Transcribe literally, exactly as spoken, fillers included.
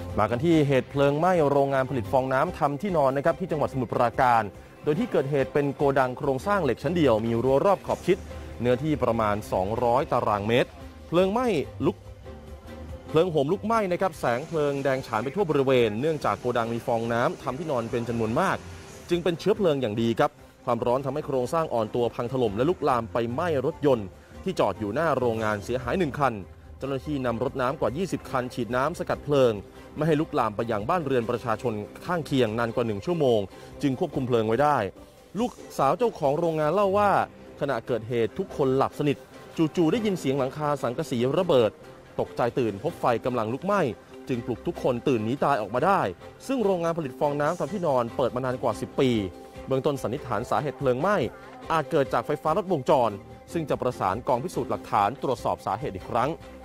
มากันที่เหตุเพลิงไหม้โรงงานผลิตฟองน้ำทำที่นอนนะครับที่จังหวัดสมุทรปราการโดยที่เกิดเหตุเป็นโกดังโครงสร้างเหล็กชั้นเดียวมีรั้วรอบขอบชิดเนื้อที่ประมาณสองร้อยตารางเมตรเพลิงไหม้ลุกเพลิงโหมลุกไหม้นะครับแสงเพลิงแดงฉานไปทั่วบริเวณเนื่องจากโกดังมีฟองน้ำทำที่นอนเป็นจำนวนมากจึงเป็นเชื้อเพลิงอย่างดีครับความร้อนทำให้โครงสร้างอ่อนตัวพังถล่มและลุกลามไปไหม้รถยนต์ที่จอดอยู่หน้าโรงงานเสียหายหนึ่งคันเจ้าหน้าที่นำรถน้ำกว่ายี่สิบคันฉีดน้ำสกัดเพลิงไม่ให้ลุกลามไปยังบ้านเรือนประชาชนข้างเคียงนานกว่าหนึ่งชั่วโมงจึงควบคุมเพลิงไว้ได้ลูกสาวเจ้าของโรงงานเล่าว่าขณะเกิดเหตุทุกคนหลับสนิทจู่ๆได้ยินเสียงหลังคาสังกะสีระเบิดตกใจตื่นพบไฟกำลังลุกไหม้จึงปลุกทุกคนตื่นหนีตายออกมาได้ซึ่งโรงงานผลิตฟองน้ำทำที่นอนเปิดมานานกว่าสิบปีเบื้องต้นสันนิษฐานสาเหตุเพลิงไหม้อาจเกิดจากไฟฟ้าลัดวงจรซึ่งจะประสานกองพิสูจน์หลักฐานตรวจสอบสาเหตุอีกครั้ง